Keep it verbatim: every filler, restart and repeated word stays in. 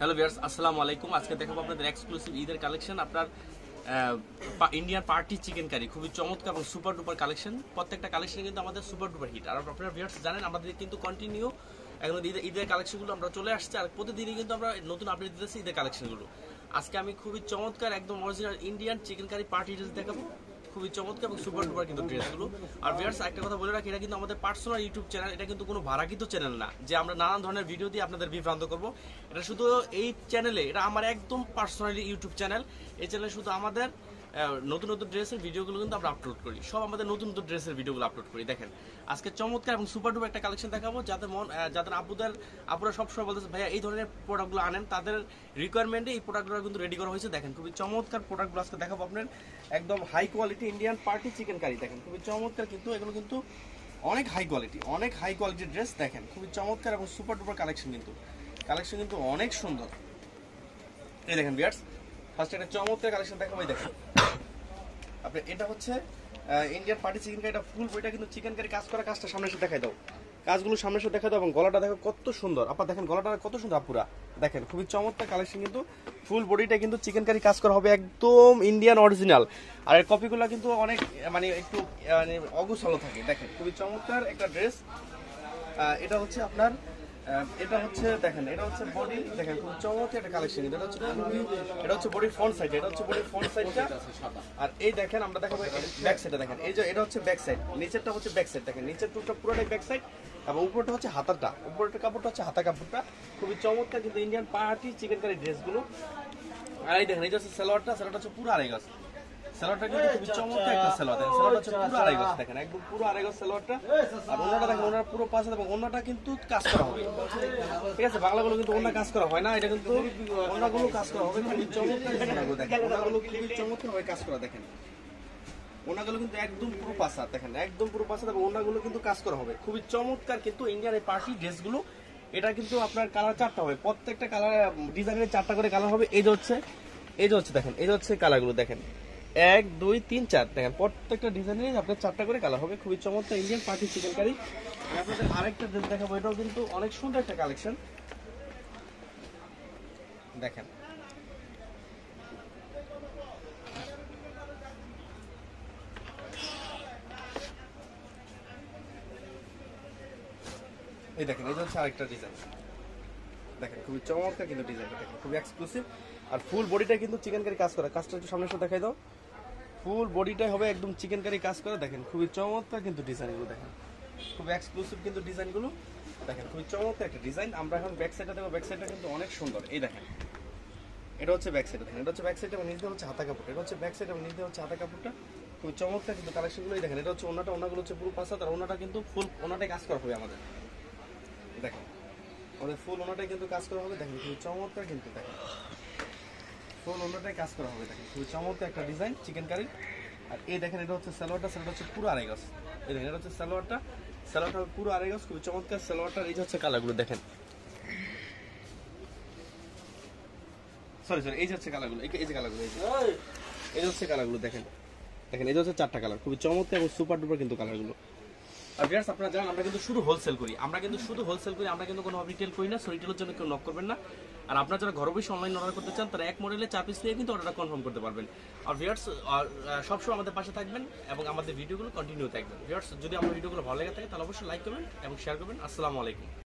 Hello viewers, আসসালামু আলাইকুম। আজকে দেখাবো আপনাদের এক্সক্লুসিভ ঈদের কালেকশন। আপনার ইন্ডিয়ান পার্টি চিকেন কারি খুবই চমৎকার এবং সুপার ডুপার কালেকশন। প্রত্যেকটা কালেকশন কিন্তু আমাদের সুপার ডুপার হিট। আর আপনারা ভিউয়ার্স জানেন আমাদের কিন্তু কন্টিনিউ এখন ঈদের ঈদের কালেকশনগুলো আমরা চলে আসছে, আর প্রতিদিনই কিন্তু আমরা নতুন আপডেট দিতেছি ঈদের কালেকশনগুলো। আজকে আমি খুবই চমৎকার একদম original Indian chicken curry party dress দেখাবো, খুবই চমৎকার এবং সুপার ডুপার কিন্তু ড্রেসগুলো। আর ভিউয়ার্স একটা কথা বলে রাখি, এটা কিন্তু আমাদের পার্সোনাল ইউটিউব চ্যানেল, এটা কিন্তু কোনো ভাড়াকৃত চ্যানেল না যে আমরা নানান ধরনের ভিডিও দিয়ে আপনাদের বিভ্রান্ত করব। এটা শুধু এই চ্যানেলে, এটা আমার একদম পার্সোনালি ইউটিউব চ্যানেল। এই চ্যানেলে শুধু আমাদের নতুন নতুন ড্রেসের ভিডিওগুলো কিন্তু আমরা আপলোড করি, সব আমাদের নতুন নতুন ড্রেসের ভিডিওগুলো আপলোড করি। দেখেন আজকে চমৎকার এবং সুপার ডুপার একটা কালেকশন দেখাবো, যাদের মন যাদের আপুদের আপুরা সবসময় বলতেছে ভাইয়া এই ধরনের প্রোডাক্টগুলো আনেন, তাদের রিকোয়ারমেন্টে এই প্রোডাক্টগুলো কিন্তু রেডি করা হয়েছে। দেখেন খুবই চমৎকার প্রোডাক্টগুলো আজকে দেখাবো আপনার, একদম high quality Indian party chicken curry. দেখেন খুবই চমৎকার, কিন্তু এগুলো কিন্তু অনেক হাই কোয়ালিটি, অনেক হাই কোয়ালিটির ড্রেস। দেখেন খুবই চমৎকার এবং সুপার ডুপার কালেকশন, কিন্তু কালেকশন কিন্তু অনেক সুন্দর। এই দেখেন ভিউয়ার্স, ফার্স্ট একটা চমৎকার কালেকশন দেখাবো। এই দেখেন আপনি, এটা হচ্ছে ইন্ডিয়ান পার্টি চিকেন কারি, এটা ফুল বইটা কিন্তু চিকেন কারি কাজ করা, কাজটা সামনে এসে দেখাই দাও, কাজগুলো সামনে এসে দেখা দাও, এবং গলাটা দেখো কত সুন্দর। আপনার দেখেন গলাটা কত সুন্দর আপুরা, দেখেন খুবই চমৎকার কালেকশন, কিন্তু ফুল বডিটা কিন্তু চিকেন কারি কাজ করা হবে, একদম ইন্ডিয়ান অরিজিনাল। আর এর কপিগুলো কিন্তু অনেক মানে একটু মানে অগোছালো থাকে। দেখেন খুবই চমৎকার একটা ড্রেস। এটা হচ্ছে আপনার এটা হচ্ছে দেখেন, এটা হচ্ছে বডি, দেখেন খুব চমৎকার একটা কালেকশন। এটা হচ্ছে এটা হচ্ছে বডির ফ্রন্ট সাইড, এটা হচ্ছে বডির ফ্রন্ট সাইডটা। আর এই দেখেন আমরা দেখাবো ব্যাক সাইডে, দেখেন এই যে এটা হচ্ছে ব্যাক সাইড, নিচেরটা হচ্ছে ব্যাক সাইড। দেখেন নিচের টুকটা পুরোটাই ব্যাক সাইড, এবং উপরটা হচ্ছে হাতাটা, উপরের কাপড়টা হচ্ছে হাতা কাপড়টা। খুবই চমৎকার কিন্তু ইন্ডিয়ান পার্টি চিকেন কারি ড্রেসগুলো। আর এই দেখেন এই যে হচ্ছে সালোয়ারটা, সালোয়ারটা হচ্ছে পুরো আড়াই গজ। সালোয়ারটা কিন্তু খুবই চমৎকার একটা সালোয়ার, দেখেন সালোয়ারটা হচ্ছে পুরো আড়াই গজ, দেখেন একদম পুরো আড়াই গজ সালোয়ারটা। আর ওনাটা দেখেন, ওনার পুরো পাশে এবং ওনাটা কিন্তু কাজ করা হবে, ঠিক আছে। বাংলাগুলো কিন্তু ওনা কাজ করা হয় না, এটা কিন্তু ওনাগুলো কাজ করা হবে। খুবই চমৎকার ওনাগুলো, দেখেন ওনাগুলো খুবই চমৎকার ভাবে কাজ করা। দেখেন ওনাগুলো কিন্তু একদম পুরো পাশা, দেখেন একদম পুরো পাশা, এবং ওনাগুলো কিন্তু কাজ করা হবে খুবই চমৎকার। কিন্তু ইন্ডিয়ান এই পার্টি ড্রেসগুলো, এটা কিন্তু আপনার কালার চারটা হবে, প্রত্যেকটা কালার ডিজাইনের চারটা করে কালার হবে। এই যে হচ্ছে এই যে হচ্ছে দেখেন এই যে হচ্ছে কালারগুলো, দেখেন এক দুই তিন চার, দেখেন প্রত্যেকটা ডিজাইনের আপনার চারটা করে কালার হবে। খুবই চমৎকার ইন্ডিয়ান পার্টি চিকেন কারি। আপনাদের আরেকটা ড্রেস দেখাবো, এটাও কিন্তু অনেক সুন্দর একটা কালেকশন। দেখেন এই দেখেন এই যে হচ্ছে আরেকটা ডিজাইন, দেখেন খুবই চমৎকার কিন্তু ডিজাইনটা, দেখেন খুবই এক্সক্লুসিভ। আর ফুল বডিটা কিন্তু চিকেন কারি কাজ করা, কাজটা একটু সামনে এসে দেখাই দাও। ফুল বডিটাই হবে একদম চিকেন কারি কাজ করে। দেখেন খুবই চমৎকার কিন্তু ডিজাইনগুলো, দেখেন খুব এক্সক্লুসিভ কিন্তু ডিজাইনগুলো। দেখেন খুবই চমৎকার একটা ডিজাইন। আমরা এখন ব্যাক সাইডটা দেবো, ব্যাক সাইডটা কিন্তু অনেক সুন্দর। এই দেখেন এটা হচ্ছে ব্যাক সাইড, দেখেন এটা হচ্ছে ব্যাক সাইড এবং নিচে হচ্ছে হাতা কাপড়, এটা হচ্ছে ব্যাক সাইড এবং নিচে হচ্ছে হাতা কাপড়টা। খুবই চমৎকার কিন্তু কালেকশনগুলো। দেখেন এটা হচ্ছে ওনাটা, ওনাগুলো হচ্ছে পুরো পাঁচা, তার ওনাটা কিন্তু ফুল ওনাটাই কাজ করা হবে আমাদের। দেখেন আমাদের ফুল ওনাটাই কিন্তু কাজ করা হবে, দেখেন খুবই চমৎকার কিন্তু, দেখেন ফুল ওনাটাই কাজ করা হবে। দেখেন খুবই চমৎকার একটা ডিজাইন চিকেন কারি। আর এই দেখেন এটা হচ্ছে সালোয়ারটা, সালোয়ারটা হচ্ছে পুরো আড়াই গজ। এই দেখেন এটা হচ্ছে সালোয়ারটা, সালোয়ারটা পুরো আড়াই গজ, খুবই চমৎকার সালোয়ারটার। এই যে হচ্ছে কালারগুলো, দেখেন সরি সরি এই যে হচ্ছে কালারগুলো, এই যে কালারগুলো, এই যে হচ্ছে কালারগুলো, দেখেন দেখেন এই যে হচ্ছে চারটা কালার, খুবই চমৎকার এবং সুপার ডুপার কিন্তু কালারগুলো। আর ভিউয়ার্স আপনারা জানেন আমরা কিন্তু শুধু হোলসেল করি, আমরা কিন্তু শুধু হোলসেল করি, আমরা কিন্তু কোনো রিটেল করি না। সো রিটেলের জন্য কেউ নক করবেন না। আর আপনারা যারা ঘরে বসে অনলাইন অর্ডার করতে চান, তারা এক মডেলে চার পিস নিয়ে কিন্তু অর্ডারটা কনফার্ম করতে পারবেন। আর ভিউয়ার্স সবসময় আমাদের পাশে থাকবেন এবং আমাদের ভিডিওগুলো কন্টিনিউ থাকবেন। ভিউয়ার্স যদি আমার ভিডিওগুলো ভালো লেগে থাকে তাহলে অবশ্যই লাইক করবেন এবং শেয়ার করবেন। আসসালামু আলাইকুম।